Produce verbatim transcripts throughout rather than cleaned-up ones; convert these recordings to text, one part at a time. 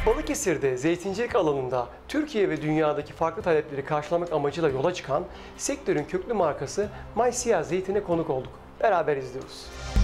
Balıkesir'de zeytincilik alanında Türkiye ve dünyadaki farklı talepleri karşılamak amacıyla yola çıkan sektörün köklü markası Maysia Zeytin'e konuk olduk. Beraber izliyoruz.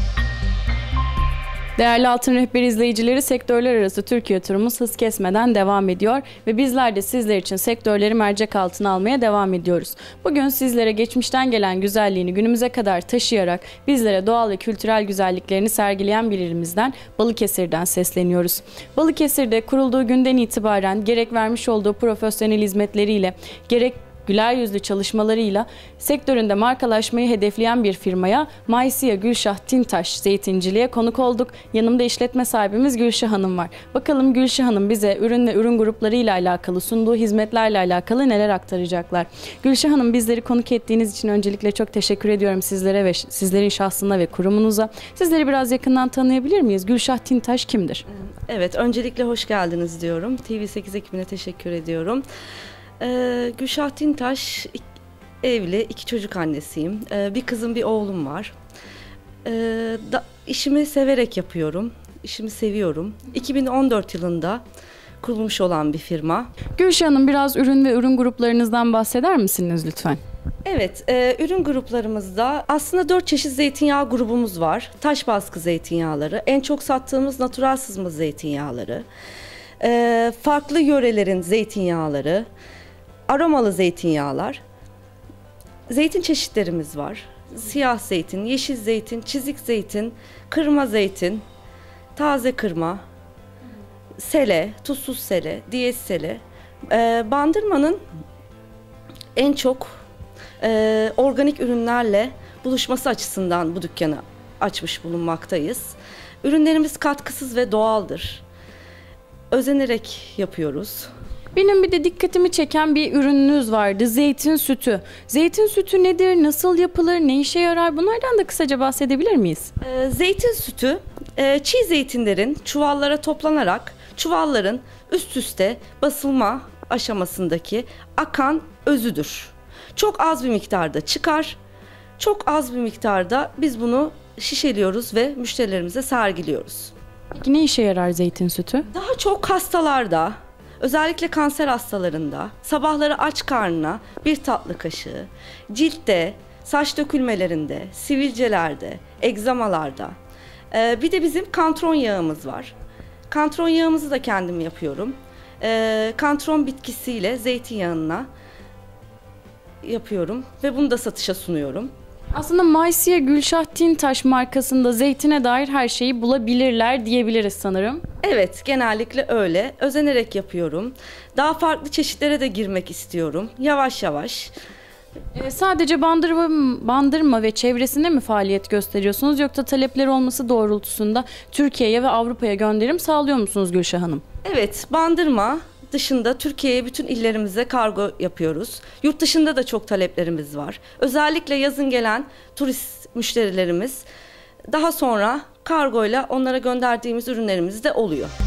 Değerli Altın Rehber izleyicileri, sektörler arası Türkiye turumuz hız kesmeden devam ediyor ve bizler de sizler için sektörleri mercek altına almaya devam ediyoruz. Bugün sizlere geçmişten gelen güzelliğini günümüze kadar taşıyarak bizlere doğal ve kültürel güzelliklerini sergileyen bir ilimizden, Balıkesir'den sesleniyoruz. Balıkesir'de kurulduğu günden itibaren gerek vermiş olduğu profesyonel hizmetleriyle, gerek güler yüzlü çalışmalarıyla sektöründe markalaşmayı hedefleyen bir firmaya, Maysia Gülşah Tintaş Zeytinciliğe konuk olduk. Yanımda işletme sahibimiz Gülşah Hanım var. Bakalım Gülşah Hanım bize ürün ve ürün gruplarıyla alakalı, sunduğu hizmetlerle alakalı neler aktaracaklar. Gülşah Hanım, bizleri konuk ettiğiniz için öncelikle çok teşekkür ediyorum sizlere ve sizlerin şahsına ve kurumunuza. Sizleri biraz yakından tanıyabilir miyiz? Gülşah Tintaş kimdir? Evet, öncelikle hoş geldiniz diyorum. T V sekiz ekibine teşekkür ediyorum. Ee, Gülşah Tintaş, evli, iki çocuk annesiyim. Ee, bir kızım, bir oğlum var. Ee, da, işimi severek yapıyorum, işimi seviyorum. iki bin on dört yılında kurulmuş olan bir firma. Gülşah Hanım, biraz ürün ve ürün gruplarınızdan bahseder misiniz lütfen? Evet, e, ürün gruplarımızda aslında dört çeşit zeytinyağı grubumuz var. Taş baskı zeytinyağları, en çok sattığımız natural sızma zeytinyağları, e, farklı yörelerin zeytinyağları, aromalı zeytinyağlar, zeytin çeşitlerimiz var. Siyah zeytin, yeşil zeytin, çizik zeytin, kırma zeytin, taze kırma, sele, tuzsuz sele, diyez sele. Ee, Bandırma'nın en çok e, organik ürünlerle buluşması açısından bu dükkanı açmış bulunmaktayız. Ürünlerimiz katkısız ve doğaldır. Özenerek yapıyoruz. Benim bir de dikkatimi çeken bir ürününüz vardı. Zeytin sütü. Zeytin sütü nedir? Nasıl yapılır? Ne işe yarar? Bunlardan da kısaca bahsedebilir miyiz? Ee, zeytin sütü, e, çiğ zeytinlerin çuvallara toplanarak çuvalların üst üste basılma aşamasındaki akan özüdür. Çok az bir miktarda çıkar. Çok az bir miktarda biz bunu şişeliyoruz ve müşterilerimize sergiliyoruz. Peki ne işe yarar zeytin sütü? Daha çok hastalarda, özellikle kanser hastalarında, sabahları aç karnına bir tatlı kaşığı, ciltte, saç dökülmelerinde, sivilcelerde, egzamalarda. Ee, bir de bizim kantron yağımız var. Kantron yağımızı da kendim yapıyorum. Ee, kantron bitkisiyle zeytinyağına yapıyorum ve bunu da satışa sunuyorum. Aslında Maysia Gülşah Tintaş markasında zeytine dair her şeyi bulabilirler diyebiliriz sanırım. Evet, genellikle öyle. Özenerek yapıyorum. Daha farklı çeşitlere de girmek istiyorum. Yavaş yavaş. Ee, sadece Bandırma, Bandırma ve çevresinde mi faaliyet gösteriyorsunuz, yoksa talepler olması doğrultusunda Türkiye'ye ve Avrupa'ya gönderim sağlıyor musunuz Gülşah Hanım? Evet, Bandırma dışında Türkiye'ye bütün illerimize kargo yapıyoruz. Yurt dışında da çok taleplerimiz var. Özellikle yazın gelen turist müşterilerimiz daha sonra kargoyla onlara gönderdiğimiz ürünlerimiz de oluyor.